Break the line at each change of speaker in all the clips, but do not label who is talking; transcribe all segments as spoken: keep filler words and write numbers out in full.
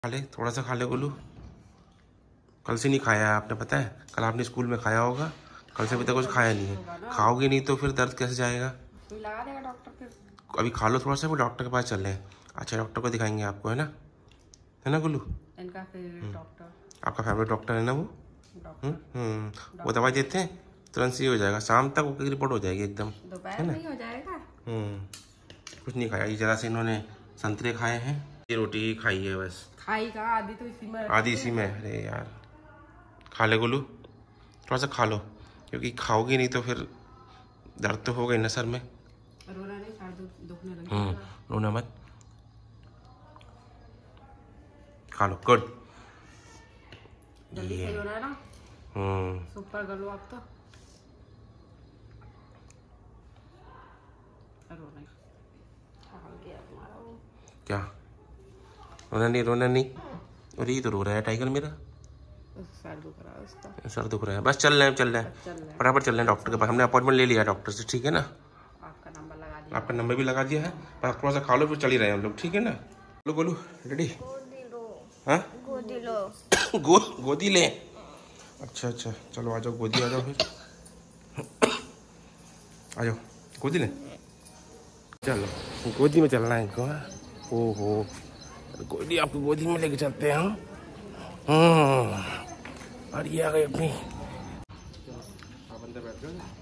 खा ले, थोड़ा सा खा ले गोलू। कल से नहीं खाया है आपने, पता है? कल आपने स्कूल में खाया होगा, कल से अभी तक कुछ खाया नहीं है। खाओगे नहीं तो फिर दर्द कैसे जाएगा?
लगा देगा डॉक्टर फिर।
अभी खा लो थोड़ा सा, फिर डॉक्टर के पास चल रहे हैं। अच्छा डॉक्टर को दिखाएंगे आपको, है ना? है ना गोलू?
इनका फेवरेट डॉक्टर।
आपका फेवरेट डॉक्टर है ना वो?
डॉक्टर
हम्म वो दवाई देते हैं तुरंत से हो जाएगा, शाम तक वो रिपोर्ट हो जाएगी एकदम।
दोपहर में ही हो जाएगा।
हम्म कुछ नहीं खाया, जरा से इन्होंने संतरे खाए हैं, ये रोटी खाई है बस।
खाई का आधी तो इसी में,
आधी इसी में। अरे यार खा ले गोलू, थोड़ा सा खा लो, क्योंकि खाओगी नहीं तो फिर दर्द तो होगा ही ना सर में।
रोना नहीं, सर दुखने लग
हम्म
जाएगा।
रोना मत, खा लो। गुड,
जल्दी सही हो रहा है ना?
हम्म
सुपर कर लो आप तो। रोना
क्या? रोना नहीं, रोना नहीं। और ये तो रो रहा है टाइगर मेरा।
सर दुख रहा है उसका।
सर दुख रहा है, बस चल रहे हैं, चल रहे हैं फटाफट चल रहे हैं डॉक्टर के पास। हमने अपॉइंटमेंट ले लिया डॉक्टर से, ठीक है ना?
आपका नंबर लगा दिया।
आपका नंबर भी लगा दिया है, पर थोड़ा सा खा लो फिर चल ही रहे हैं हम लोग, ठीक है ना? बोलो बोलो, रेडी? हाँ
गोदी लो।
गो गोदी ले। अच्छा अच्छा चलो आ जाओ, गोदी आ जाओ फिर। आ जाओ गोदी ले, चलो गोदी में चलना है इनको। ओहो गोदी, आपको गोदी में लेके चलते हैं हम। हम्म और ये आ गई अपनी। अंदर बैठ जाओ,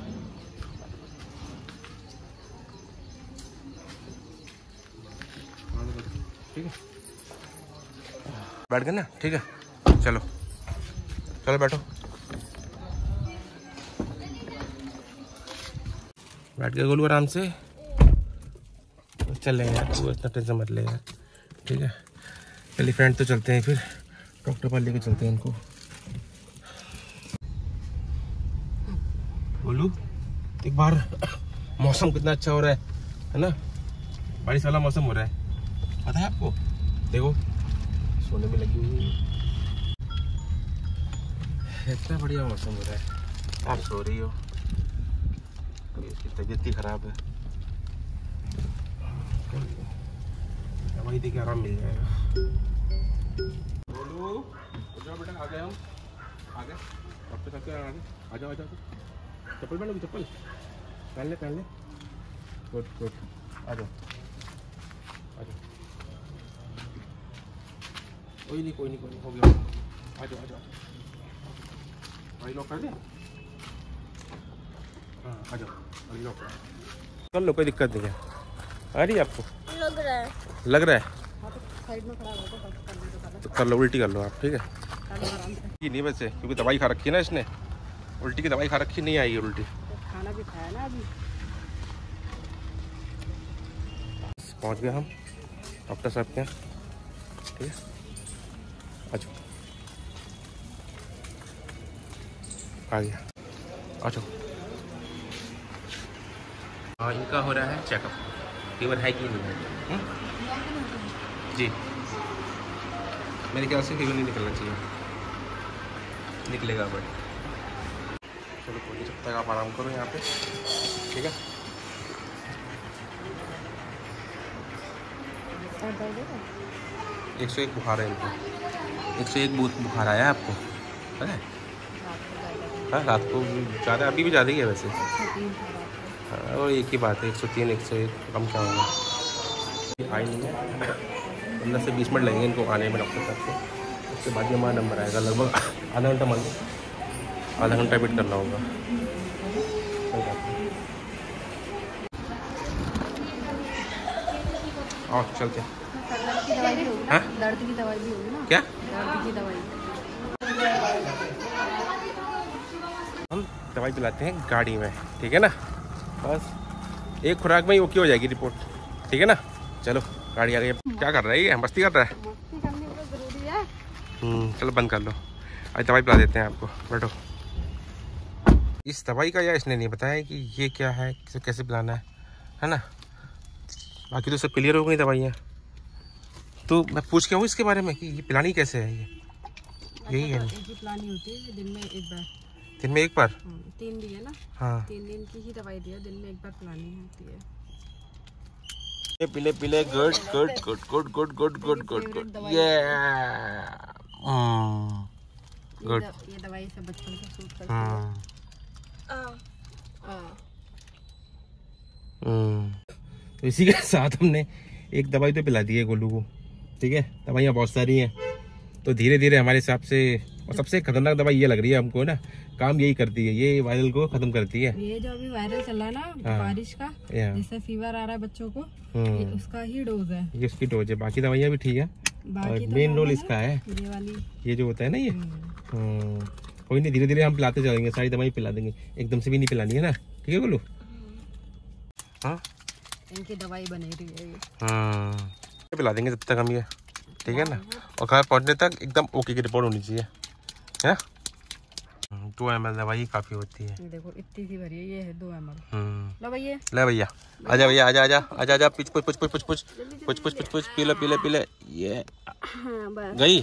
ठीक है? बैठ गए ना, ठीक है? चलो चलो बैठो, बैठ गए गोलू आराम से। चल रहे यार, तू इतना टेंशन मत ले यार, ठीक है? एलिफेंट तो चलते हैं, फिर डॉक्टर पास लेके चलते हैं इनको। गोलू एक बार मौसम कितना अच्छा हो रहा है, है ना? बारिश वाला मौसम हो रहा है, पता है आपको? देखो सोने में लगी हुई है, इतना बढ़िया मौसम हो रहा है। आप सो रही हो, इसकी तबीयत ही खराब है, दवाई दे के आराम मिल जाएगा। बोलो जाओ बेटा, आ गए हम, आ गए डॉक्टर साहब के, आ गए। आ जाओ आ जाओ, चप्पल पहन लो, चप्पल पहन ले पहन ले। गुड गुड, आ जाओ आ जाओ। कोई नहीं कोई नहीं कोई नहीं, हो गया, आ जाओ आ जाओ। भाई लॉक कर दे, हाँ आ जाओ, अभी लॉक कर लो, कोई दिक्कत नहीं है। आ रही है आपको?
लग रहा है,
लग रहा है
साइड में खड़ा हो
तो कर लो, उल्टी कर लो आप, ठीक है? ये नहीं वैसे, क्योंकि दवाई खा रखी है ना इसने, उल्टी की दवाई खा रखी, नहीं आएगी उल्टी।
तो खाना भी खाया ना अभी।
पहुंच गए हम डॉक्टर साहब के यहाँ, ठीक है? अच्छा आ गया, अच्छा हाँ इनका हो रहा है चेकअप, फीवर है कि नहीं है? जी मेरे ख्याल से फीवर नहीं निकलना चाहिए, निकलेगा बट चलो कोई नहीं, जब तक आप आराम करो यहाँ पे, ठीक है? एक सौ एक बुखार है इनको, एक सौ एक बुखार आया है आपको, पता है? हाँ रात को ज़्यादा, अभी भी ज़्यादा ही है वैसे। हाँ और एक ही बात है, एक सौ तीन एक सौ एक, कम क्या होगा? आई नहीं है, पंद्रह से बीस मिनट लगेंगे इनको आने में डॉक्टर साहब को, उसके बाद ही हमारा नंबर आएगा। लगभग आधा घंटा मान लो, आधा घंटा वेट करना होगा। और चलते हैं।
दर्द की दवाई भी होगी ना? दर्द की दवाई भी होगी ना?
क्या
दर्द की दवाई?
हम दवाई पिलाते हैं गाड़ी में, ठीक है ना? बस एक खुराक में ही ओके हो जाएगी रिपोर्ट, ठीक है ना? चलो गाड़ी आ गई। क्या कर रहा है ये, मस्ती कर रहा है?
मस्ती करनी तो जरूरी है।
हम्म चलो बंद कर लो, आज दवाई पिला देते हैं आपको, बैठो। इस दवाई का या इसने नहीं बताया कि ये क्या है, किसे कैसे पिलाना है, है ना? बाकी तो सब क्लियर हो गई दवाइयाँ, तो मैं पूछ के हूँ इसके बारे में कि ये पिलानी कैसे है, ये यही है?
एक ही पिलानी होती है दिन में एक बार,
दिन में एक बार?
तीन दिन है ना?
हाँ
तीन दिन की ही दवाई दी है, दिन में एक बार पिलानी होती है।
पीले पीले good good good good good good good good good ये गुड।
ये दवाई से बचपन से सूट करती है।
तो इसी के साथ हमने एक दवाई तो पिला दी है गोलू को, ठीक है। दवाइयाँ बहुत सारी हैं, तो धीरे धीरे हमारे हिसाब से, और सबसे खतरनाक दवाई ये लग रही है हमको ना, काम यही करती है, ये वायरल को खत्म करती है।
ये जो अभी वायरल चल रहा है ना बारिश का, जिससे फीवर आ रहा है बच्चों को, ये उसका ही डोज है।
ये उसकी डोज है, बाकी दवाइयाँ भी ठीक है, और मेन रोल इसका है
ये वाली,
ये जो होता है ना ये। कोई नहीं, धीरे धीरे हम पिलाते चलेंगे, सारी दवाई पिला देंगे, एकदम से भी नहीं पिलानी है ना, ठीक है बोलो। हाँ,
इनकी दवाई बने रही है ये।
हाँ, पिला देंगे जब तक हम ये, ठीक है ना। और घर पहुंचने तक एकदम ओके की रिपोर्ट होनी चाहिए, है। दो एम एल दवाई काफी होती है।
देखो इतनी सी भरी है, ये है दो एम एल। लो भैया,
ले भैया, आजा भैया, आजा आजा आजा आजा, पुछ पुछ पुछ पुछ पुछ पुछ पुछ पुछ पुछ पुछ पी ले पी ले पी ले। ये गई,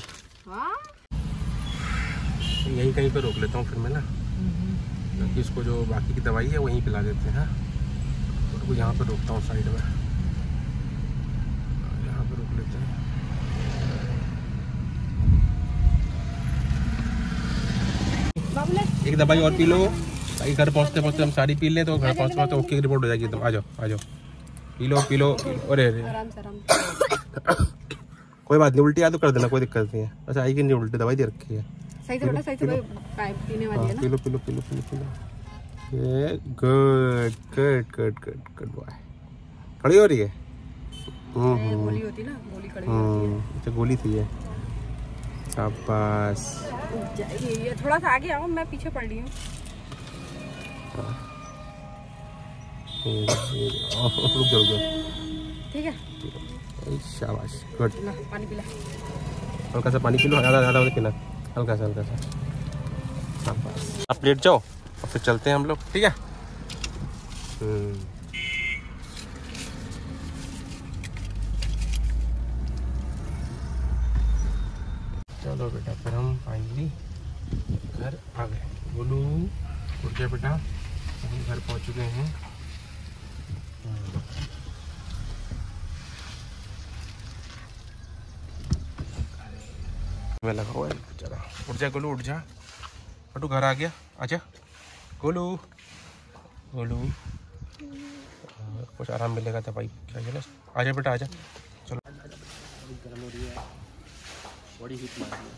यहीं कहीं पे रोक लेता हूँ फिर मैं ना, क्योंकि इसको जो बाकी की दवाई है वहीं पिला देते हैं। तो यहाँ पे रोकता हूँ साइड में, यहाँ पे रोक लेते हैं। एक दवाई और पी लो ताकि घर पहुँचते पहुँचते हम सारी पी लें, तो घर पहुँचते पहुँचते ओके की रिपोर्ट हो जाएगी एकदम। आ जाओ आ जाओ, पी लो पी लो। अरे अरे कोई बात नहीं, उल्टी आ तो कर देना, कोई दिक्कत नहीं है। अच्छा आई कि नहीं उल्टी, दवाई दे रखी है।
सही से बेटा, सही से पीने वाली है ना।
पी लो पी लो पी लो पी लो पी लो। ये good good good good good boy. खड़ी हो रही है,
गोली होती ना, गोली खड़ी होती है।
अच्छा गोली थी ये, शाबाश।
ये थोड़ा सा आगे आओ, मैं पीछे पड़ रही हूँ।
रुक जाओ, ठीक
है,
शाबाश गुड।
पानी पिला,
हल्का सा पानी पी लो, ज़्यादा ज़्यादा पीना, हल्का सा हल्का सा। शाबाश, आप लेट जाओ और फिर चलते हैं हम लोग, ठीक है। चलो बेटा, फिर हम फाइनली घर आ गए। बोलू उठ गया बेटा, हम घर पहुंच चुके हैं। मैं लगा हुआ है बेचारा। उठ जा गोलू, उठ जा, बटू घर आ गया, आजा गोलू गोलू। कुछ आराम मिलेगा दवाई खिलाइए ना, आजा बेटा आजा। चलो, गर्म हो रही है, बॉडी हीट मार रही है,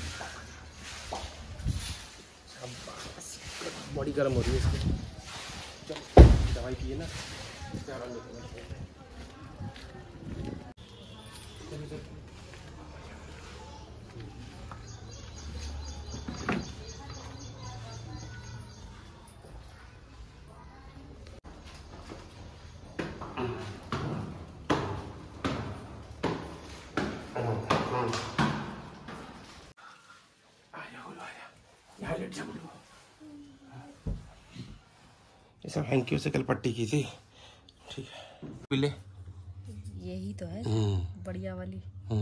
बॉडी गर्म हो रही है इसकी। चलो दवाई पिए ना, आराम मिलेगा। ऐसा हैंकी से कल पट्टी की थी, ठीक है। पीले
यही तो है बढ़िया वाली।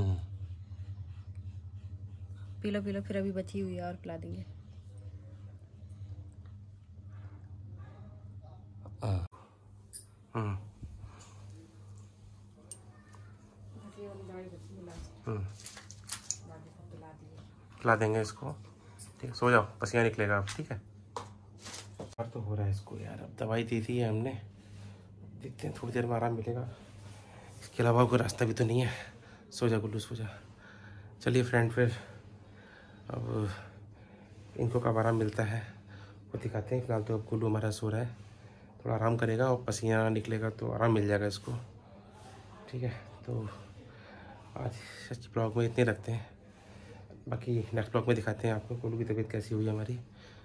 पी लो पी लो, फिर अभी बची हुई है और पिला देंगे।
पिला देंगे इसको, ठीक है। सो जाओ, पसीना निकलेगा अब, ठीक है। और तो हो रहा है इसको यार, अब दवाई दी थी है हमने, देखते हैं थोड़ी देर में आराम मिलेगा, इसके अलावा कोई रास्ता भी तो नहीं है। सो जा गुल्लू सो जा। चलिए फ्रेंड, फिर अब इनको कब आराम मिलता है वो दिखाते हैं। फिलहाल तो अब गुल्लू हमारा सो रहा है, थोड़ा आराम करेगा और पसीना निकलेगा तो आराम मिल जाएगा इसको, ठीक है। तो आज सच ब्लॉग में इतने रखते हैं, बाकी नेक्स्ट ब्लॉग में दिखाते हैं आपको गुल्लू की तबीयत कैसी हुई हमारी।